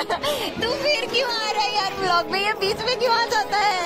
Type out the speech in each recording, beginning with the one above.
तू फिर क्यों आ रहा है यार ब्लॉग में, ये बीच में क्यों आ जाता है?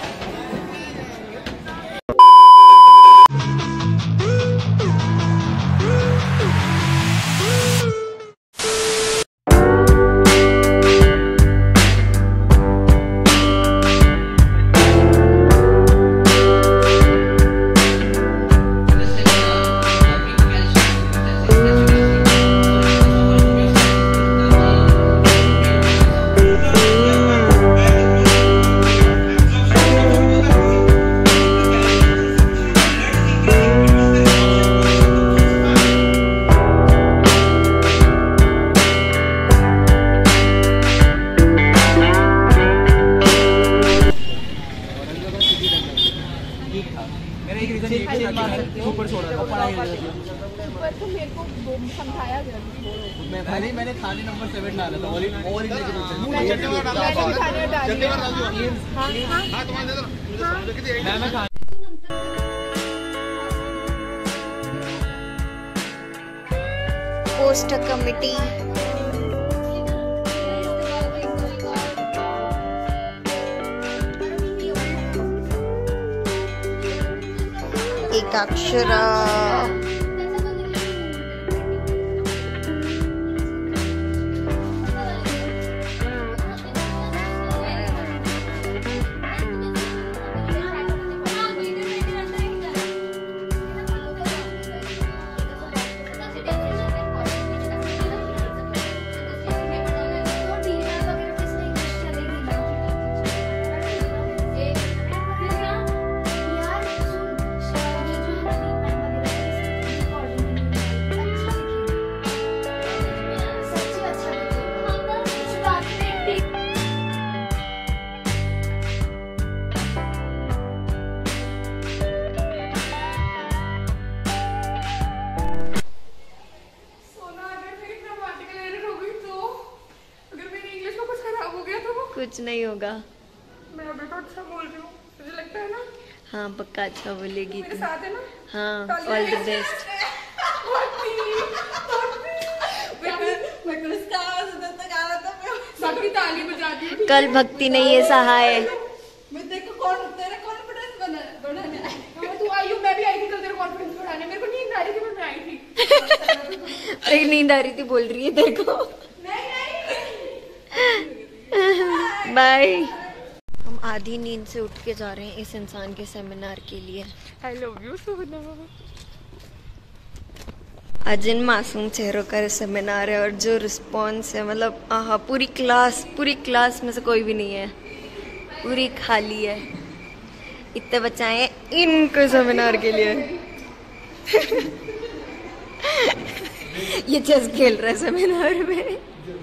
मैंने थाली नंबर 7 डाला था और पोस्ट कमिटी एकाक्षरा कुछ नहीं होगा। मैं अभी तो अच्छा बोल रही हूँ, मुझे लगता है ना। हाँ पक्का अच्छा बोलेगी मेरे साथ है ना। हाँ ऑल द बेस्ट। ताली बजाती हूँ। कल भक्ति नहीं है सहाय। मैं देखो कौन तेरा कॉन्फिडेंस बढ़ाने आई। तू आई हो, मैं भी आई थी कल तेरा कॉन्फिडेंस बढ़ाने। मेरे को नींद आ रही थी, मैं आई थी। अरे नींद आ रही थी बोल रही है देखो। बाय। हम आधी नींद से उठ के जा रहे हैं इस इंसान के सेमिनार के लिए। आई लव यू सोना। आज इन मासूम चेहरों का सेमिनार है और जो रिस्पॉन्स है मतलब आहा पूरी क्लास में से कोई भी नहीं है, पूरी खाली है। इतने बच्चे आए इनके सेमिनार के लिए। ये चेस खेल रहा है सेमिनार में।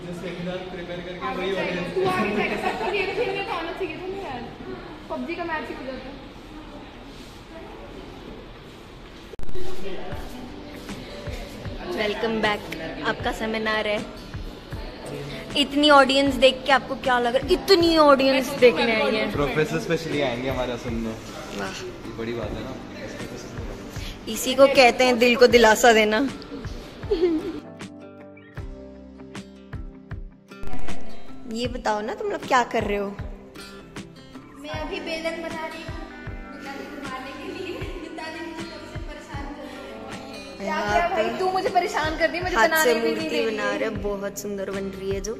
पबजी का मैच ही हो जाता है। Welcome back. आपका सेमिनार है। इतनी ऑडियंस देख के आपको क्या लग रहा है? इतनी ऑडियंस देखने आई है। प्रोफेसर स्पेशली आएंगे हमारा सुनने। वाह ये बड़ी बात है ना। इसी को कहते हैं दिल को दिलासा देना। ये बताओ ना तुम लोग क्या कर रहे हो? मैं अभी बेलन बना रही हूँ पिताजी को मारने के लिए। पिताजी मुझे कब से परेशान कर रहे हैं। क्या भाई तू मुझे परेशान कर रही, मुझे हाथ बनाने से भी नहीं मूर्ति दे बना रही। रहे, बहुत सुंदर बन रही है जो।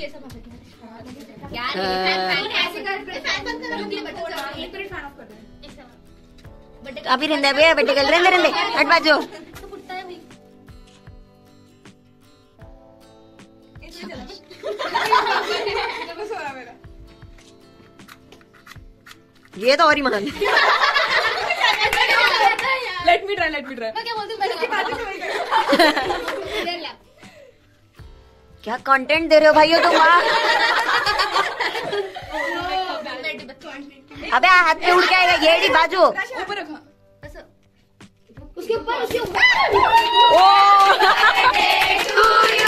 कैसा यार ऐसे कर फैन बंद कर रुक ले बटन एक मिनट फैन ऑफ कर दे अभी रहने दे बेटे कल रहने रहने हट बाजू तो फुटता है भाई ये तो और ही मान लेट मी ट्राई मैं क्या बोलती हूँ क्या कंटेंट दे रहे हो भाइयों तुम अबे हाथ पे उड़ के आएगा ये बाजू ऊपर रखा उसके ऊपर ओ